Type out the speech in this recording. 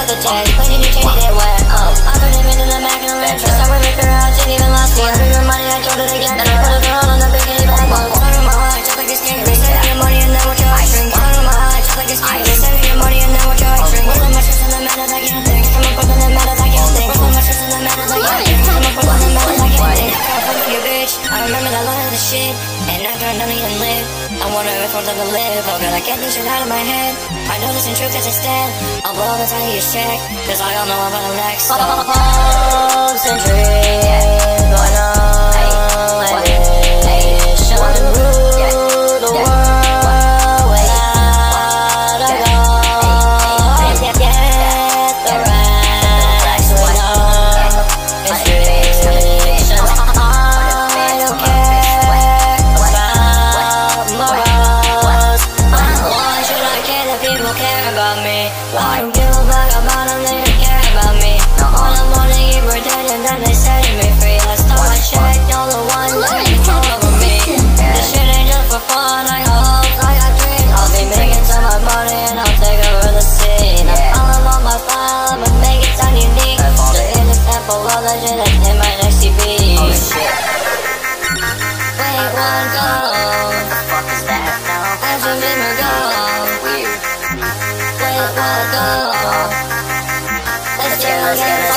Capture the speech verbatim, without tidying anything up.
the change. When did you change it, where? Oh, I put him into the Mac and the ranch. First I went with her out, didn't even last me. I took her money, I told it again. Then I put it on on the big game. Start on my heart, just like a skin. They send me your money and then watch your eyes shrink. Start on my heart, just like a skin. They send me your money and then watch your eyes shrink. What's the much in the man that I can't think? Come up with the man that I can't think. What's the much in the man that I can't think? Come up with the man that I can't think. I fuck with your bitch, I remember that line of the shit. And after I don't even live, I wonder if I'll ever live. Oh god, I get this shit out of my head. I know this ain't true cause instead I'll blow the tiniest check, cause I don't know about the next. Hopes and dreams going on like this. Showing the rule the world without a goal. Get the rest, we know it's restrictions. I don't care about morals. Why should I care that people care about me? I don't give a fuck about them, they don't care about me. All I wanna keep pretending that they setting me free. I stop my check, all the one that control over me. This shit ain't just for fun, I got hopes, I got dreams. I'll be making some of my money and I'll take over the scene. All I'm on my file, I'ma make it sound unique. So here's a sample of that shit that's in my next C D. Oh shit. Wait, one go. What the fuck is that now? Azzymxzo go. Weird. Wait, one go. Let's do it again.